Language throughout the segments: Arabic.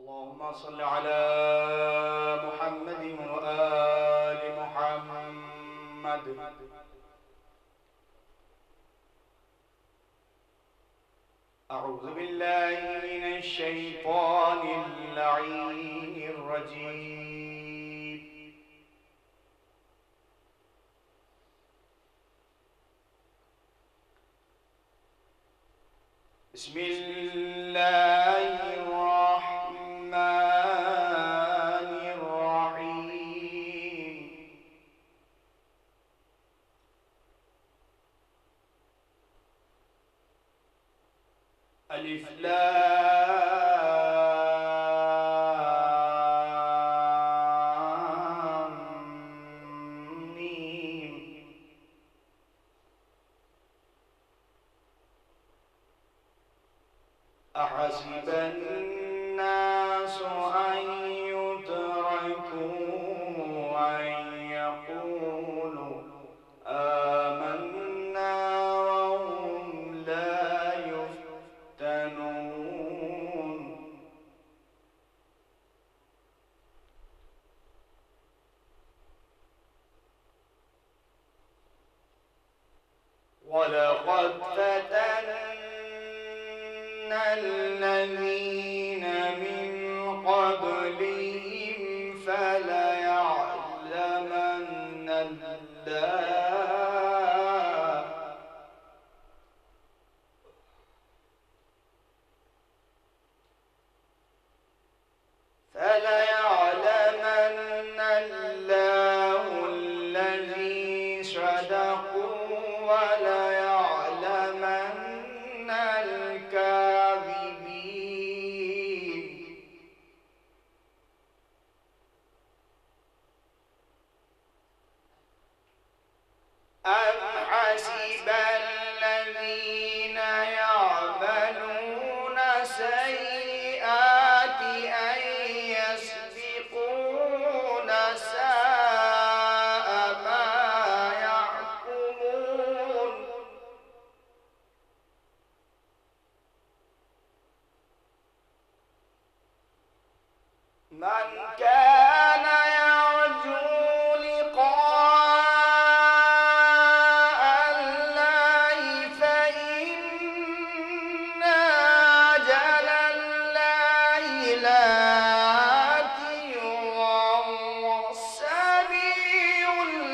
اللهم صل على محمد وآل محمد. أعوذ بالله من الشيطان اللعين الرجيم. بسم الله الرحمن الرحيم. ألف لام ميم. أحسب الناس أن يتركوا أن يقولوا آمنا وهم لا يفتنون. ولقد فتنا الذين من قبلهم فليعلمن الله الذي صدقوا وليعلمن الكاذبين. أم حسب الذين يعملون السيئات أن يسبقونا ساء ما يحكمون. من كان يرجو لقاء الله فإن أجل الله لآت وهو السميع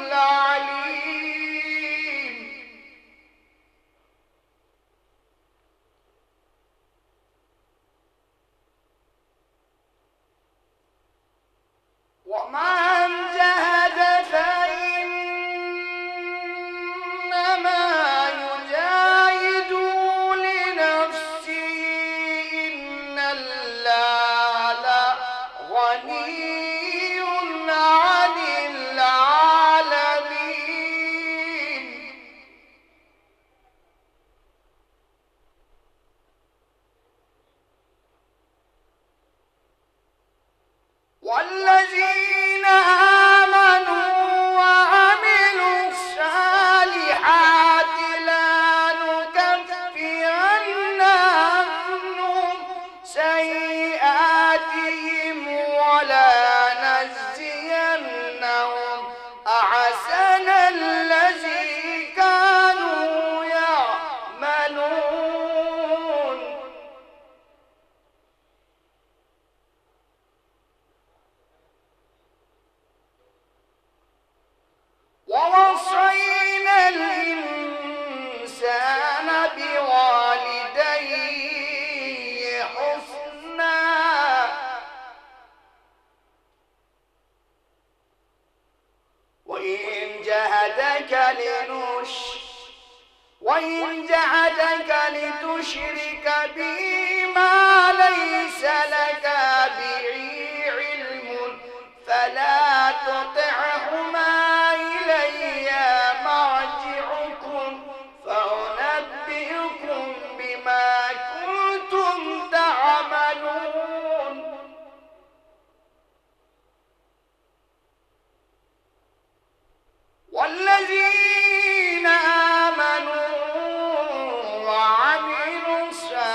العليم. ومن جاهد فإنما يجاهد لنفسه إن الله لغني عن العالمين. والذين آمنوا وعملوا الصالحات لا نكفرن عنهم سيئاتهم ولا نجزينهم أحسن الذي كانوا يعملون. ووصينا الإنسان بوالديه حسنا وإن جاهدك لتشرك بي ما ليس لك به علم فلا تطعهما إلي مرجعكم فأنبئكم بما كنتم تعملون. والذين آمنوا وعملوا الصالحات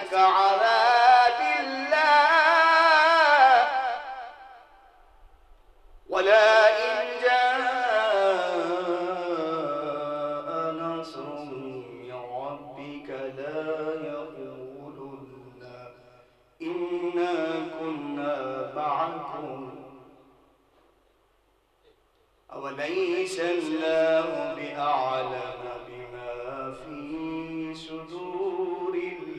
كعذاب الله ولئن جاء نصر من ربك لا يقولن إنا كنا معكم أوليس الله بأعلم بما في صدور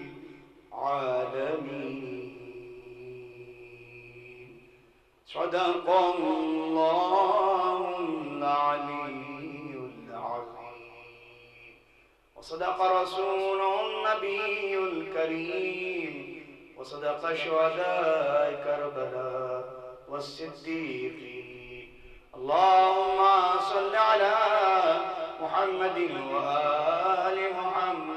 العالمين. صدق الله العلي العظيم وصدق رسوله النبي الكريم وصدق شهداء كربلاء والصديقين. اللهم صل على محمد وآل محمد